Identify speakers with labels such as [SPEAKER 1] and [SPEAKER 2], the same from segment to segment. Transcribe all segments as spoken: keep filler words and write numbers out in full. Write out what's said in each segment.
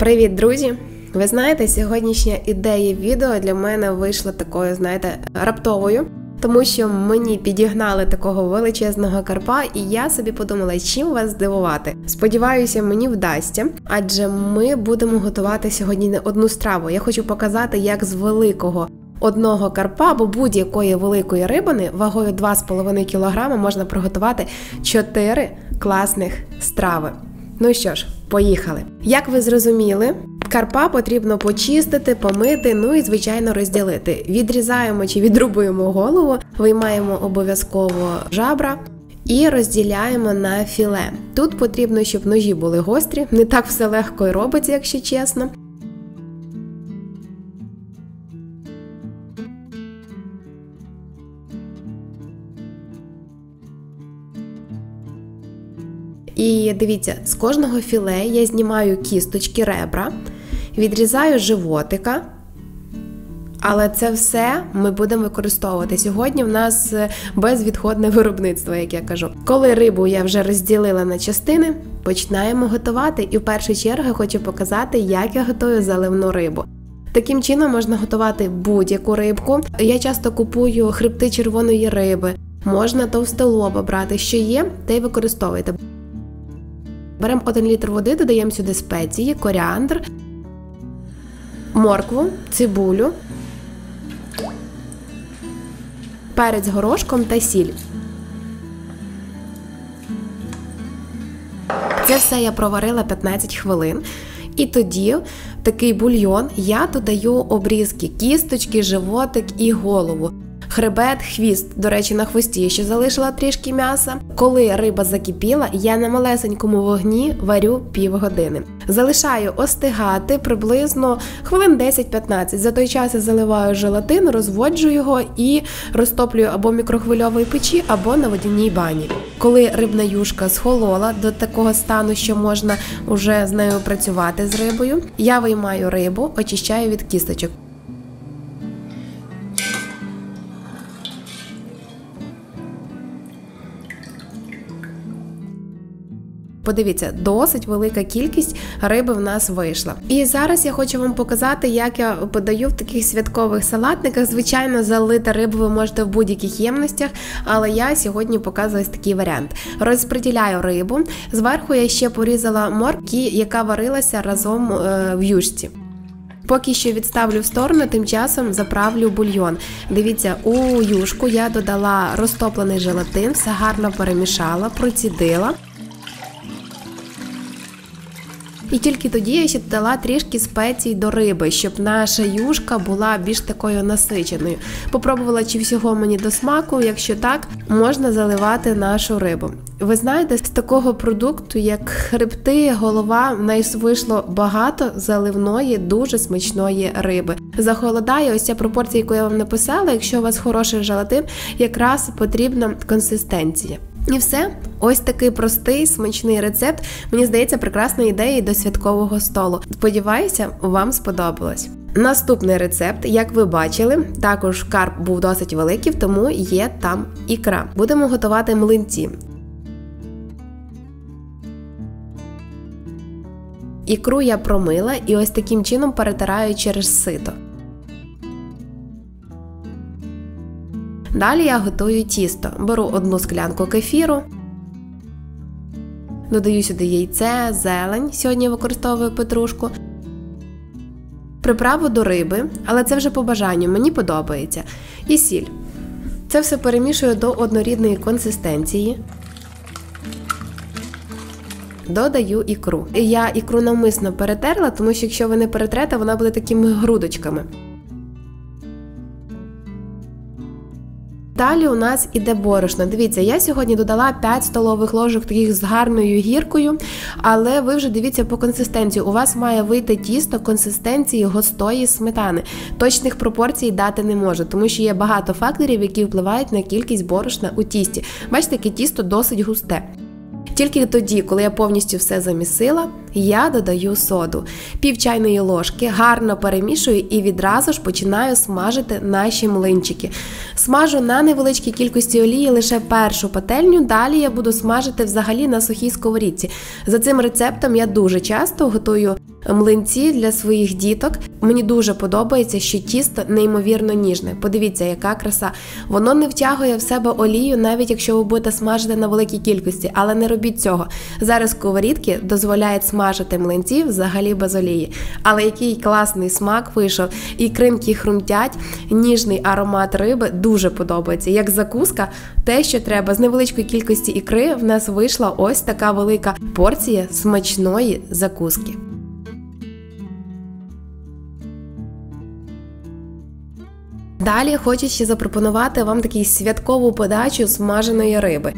[SPEAKER 1] Привіт, друзі! Ви знаєте, сьогоднішня ідея відео для мене вийшла такою, знаєте, раптовою, тому що мені підігнали такого величезного карпа, і я собі подумала, чим вас здивувати. Сподіваюся, мені вдасться, адже ми будемо готувати сьогодні не одну страву. Я хочу показати, як з великого одного карпа або будь-якої великої рибини вагою два з половиною кілограми можна приготувати чотири класних страви. Ну що ж, поїхали. Як ви зрозуміли, карпа потрібно почистити, помити, ну і, звичайно, розділити. Відрізаємо чи відрубуємо голову, виймаємо обов'язково жабра і розділяємо на філе. Тут потрібно, щоб ножі були гострі, не так все легко і робиться, якщо чесно. І дивіться, з кожного філе я знімаю кісточки, ребра, відрізаю животика, але це все ми будемо використовувати. Сьогодні в нас безвідходне виробництво, як я кажу. Коли рибу я вже розділила на частини, починаємо готувати. І в першу чергу хочу показати, як я готую заливну рибу. Таким чином можна готувати будь-яку рибку. Я часто купую хребти червоної риби, можна товстолоба брати, що є, те й використовуйте. Беремо один літр води, додаємо сюди спеції, коріандр, моркву, цибулю, перець горошком та сіль. Це все я проварила п'ятнадцять хвилин. І тоді в такий бульйон я додаю обрізки кісточки, животик і голову. Хребет, хвіст, до речі, на хвості я ще залишила трішки м'яса. Коли риба закипіла, я на малесенькому вогні варю півгодини. Залишаю остигати приблизно хвилин десять-п'ятнадцять. За той час я заливаю желатин, розводжу його і розтоплюю або в мікрохвильовій печі, або на водяній бані. Коли рибна юшка схолола до такого стану, що можна вже з нею працювати з рибою, я виймаю рибу, очищаю від кісточок. Подивіться, досить велика кількість риби в нас вийшла. І зараз я хочу вам показати, як я подаю в таких святкових салатниках. Звичайно, залити рибу ви можете в будь-яких ємностях, але я сьогодні показую ось такий варіант. Розподіляю рибу, зверху я ще порізала моркву, яка варилася разом в юшці. Поки що відставлю в сторону, тим часом заправлю бульйон. Дивіться, у юшку я додала розтоплений желатин, все гарно перемішала, процідила. І тільки тоді я ще додала трішки спецій до риби, щоб наша юшка була більш такою насиченою. Попробувала, чи всього мені до смаку, якщо так, можна заливати нашу рибу. Ви знаєте, з такого продукту, як хребти, голова, в нас вийшло багато заливної, дуже смачної риби. Захолодає, ось ця пропорція, яку я вам написала, якщо у вас хороший желатин, якраз потрібна консистенція. І все. Ось такий простий, смачний рецепт. Мені здається, прекрасна ідея до святкового столу. Сподіваюся, вам сподобалось. Наступний рецепт, як ви бачили, також карп був досить великий, тому є там ікра. Будемо готувати млинці. Ікру я промила і ось таким чином перетираю через сито. Далі я готую тісто. Беру одну склянку кефіру, додаю сюди яйце, зелень, сьогодні я використовую петрушку, приправу до риби, але це вже по бажанню, мені подобається, і сіль. Це все перемішую до однорідної консистенції. Додаю ікру. Я ікру навмисно перетерла, тому що якщо ви не перетрете, вона буде такими грудочками. Далі у нас іде борошно. Дивіться, я сьогодні додала п'ять столових ложок таких з гарною гіркою, але ви вже дивіться по консистенції. У вас має вийти тісто консистенції густої сметани. Точних пропорцій дати не можу, тому що є багато факторів, які впливають на кількість борошна у тісті. Бачите, яке тісто досить густе. Тільки тоді, коли я повністю все замісила, я додаю соду. Пів чайної ложки, гарно перемішую і відразу ж починаю смажити наші млинчики. Смажу на невеличкій кількості олії лише першу пательню, далі я буду смажити взагалі на сухій сковорідці. За цим рецептом я дуже часто готую млинці для своїх діток. Мені дуже подобається, що тісто неймовірно ніжне. Подивіться, яка краса. Воно не втягує в себе олію, навіть якщо ви будете смажити на великій кількості, але не робіть цього. Зараз сковорідки дозволяють смажити млинці взагалі без олії. Але який класний смак вийшов. Ікринки хрумтять, ніжний аромат риби дуже подобається. Як закуска, те, що треба. З невеличкої кількості ікри в нас вийшла ось така велика порція смачної закуски. Далі хочу ще запропонувати вам таку святкову подачу смаженої риби.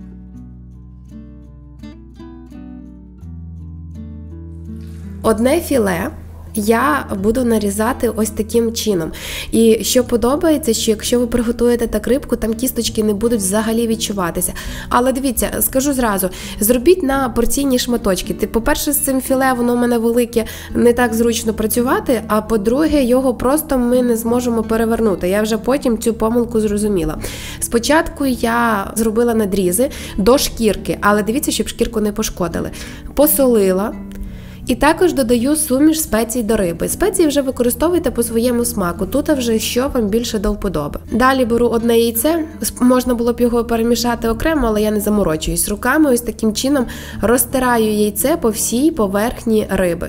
[SPEAKER 1] Одне філе я буду нарізати ось таким чином. І що подобається, що якщо ви приготуєте так рибку, там кісточки не будуть взагалі відчуватися. Але дивіться, скажу зразу, зробіть на порційні шматочки. Ти, по-перше, з цим філе, воно у мене велике, не так зручно працювати, а по-друге, його просто ми не зможемо перевернути. Я вже потім цю помилку зрозуміла. Спочатку я зробила надрізи до шкірки, але дивіться, щоб шкірку не пошкодили. Посолила. І також додаю суміш спецій до риби. Спеції вже використовуйте по своєму смаку, тут вже що вам більше до вподоби. Далі беру одне яйце, можна було б його перемішати окремо, але я не заморочуюсь. Руками ось таким чином розтираю яйце по всій поверхні риби.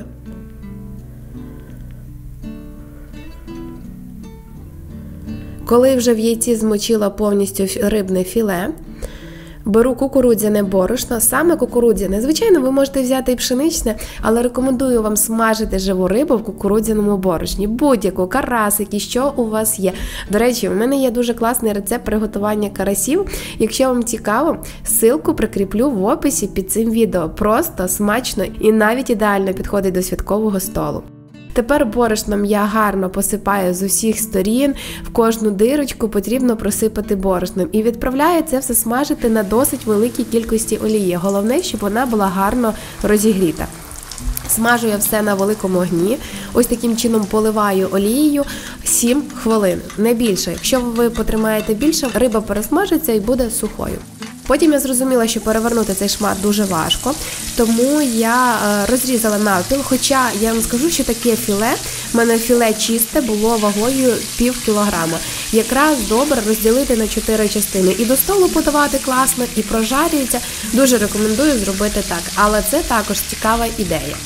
[SPEAKER 1] Коли вже в яйці змочила повністю рибне філе, беру кукурудзяне борошно, саме кукурудзяне. Звичайно, ви можете взяти і пшеничне, але рекомендую вам смажити живу рибу в кукурудзяному борошні. Будь-яку, карасики, що у вас є. До речі, у мене є дуже класний рецепт приготування карасів. Якщо вам цікаво, ссылку прикріплю в описі під цим відео. Просто, смачно і навіть ідеально підходить до святкового столу. Тепер борошном я гарно посипаю з усіх сторін, в кожну дирочку потрібно просипати борошном. І відправляю це все смажити на досить великій кількості олії. Головне, щоб вона була гарно розігріта. Смажу я все на великому огні, ось таким чином поливаю олією сім хвилин, не більше. Якщо ви потримаєте більше, риба пересмажиться і буде сухою. Потім я зрозуміла, що перевернути цей шмат дуже важко, тому я розрізала навпіл, хоча я вам скажу, що таке філе, в мене філе чисте було вагою пів кілограма. Якраз добре розділити на чотири частини. І до столу подавати класно, і прожарюється. Дуже рекомендую зробити так, але це також цікава ідея.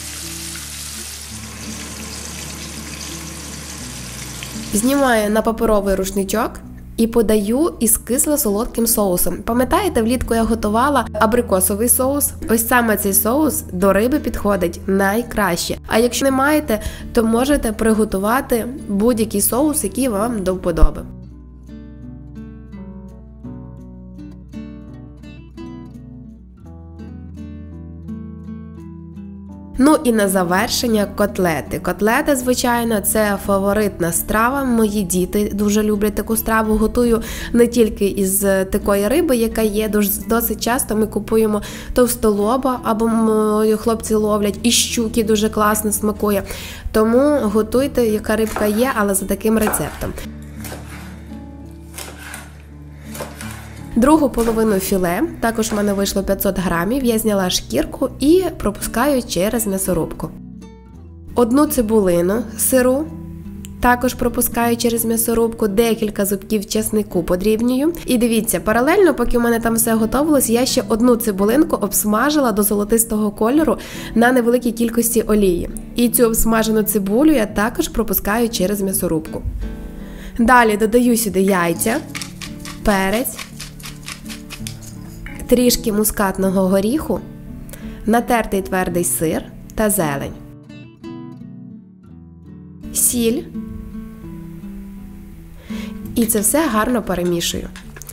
[SPEAKER 1] Знімаю на паперовий рушничок і подаю із кисло-солодким соусом. Пам'ятаєте, влітку я готувала абрикосовий соус? Ось саме цей соус до риби підходить найкраще. А якщо не маєте, то можете приготувати будь-який соус, який вам до вподоби. Ну і на завершення котлети. Котлети, звичайно, це фаворитна страва. Мої діти дуже люблять таку страву. Готую не тільки із такої риби, яка є. Досить часто ми купуємо товстолоба, або мої хлопці ловлять, і щуки дуже класно смакує. Тому готуйте, яка рибка є, але за таким рецептом. Другу половину філе, також в мене вийшло п'ятсот грамів, я зняла шкірку і пропускаю через м'ясорубку. Одну цибулину сиру також пропускаю через м'ясорубку, декілька зубків чеснику подрібнюю. І дивіться, паралельно, поки в мене там все готовилось, я ще одну цибулинку обсмажила до золотистого кольору на невеликій кількості олії. І цю обсмажену цибулю я також пропускаю через м'ясорубку. Далі додаю сюди яйця, перець, трішки мускатного горіху, натертий твердий сир та зелень, сіль. І це все гарно перемішую.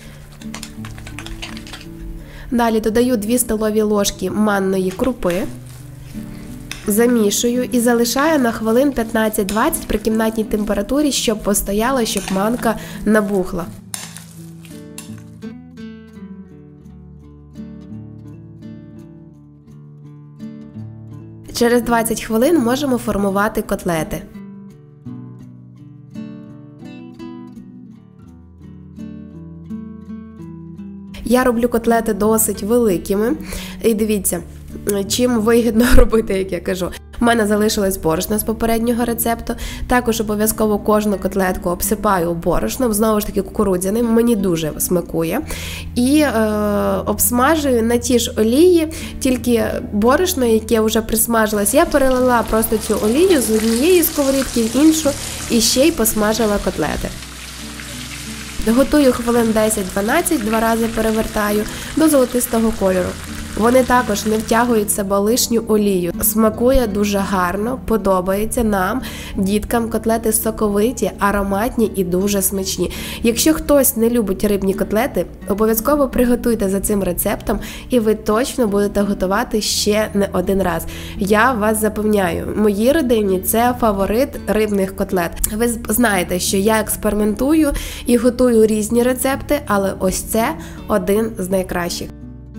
[SPEAKER 1] Далі додаю дві столові ложки манної крупи, замішую і залишаю на хвилин п'ятнадцять-двадцять при кімнатній температурі, щоб постояла, щоб манка набухла. Через двадцять хвилин можемо формувати котлети. Я роблю котлети досить великими. І дивіться, чим вигідно робити, як я кажу. У мене залишилось борошно з попереднього рецепту. Також обов'язково кожну котлетку обсипаю борошном, знову ж таки кукурудзяним, мені дуже смакує. І е, обсмажую на ті ж олії, тільки борошно, яке вже присмажилось, я перелила просто цю олію з однієї сковорідки в іншу і ще й посмажила котлети. Готую хвилин десять-дванадцять, два рази перевертаю до золотистого кольору. Вони також не втягують в себе лишню олію. Смакує дуже гарно, подобається нам, діткам. Котлети соковиті, ароматні і дуже смачні. Якщо хтось не любить рибні котлети, обов'язково приготуйте за цим рецептом і ви точно будете готувати ще не один раз. Я вас запевняю, моїй родині це фаворит рибних котлет. Ви знаєте, що я експериментую і готую різні рецепти, але ось це один з найкращих.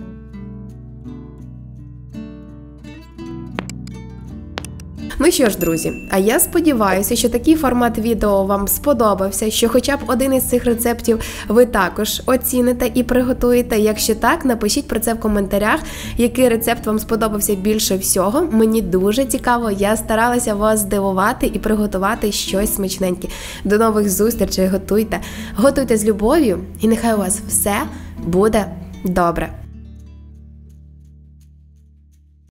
[SPEAKER 1] Ну що ж, друзі, а я сподіваюся, що такий формат відео вам сподобався, що хоча б один із цих рецептів ви також оціните і приготуєте. Якщо так, напишіть про це в коментарях, який рецепт вам сподобався більше всього. Мені дуже цікаво, я старалася вас здивувати і приготувати щось смачненьке. До нових зустрічей, готуйте. Готуйте з любов'ю і нехай у вас все буде добре.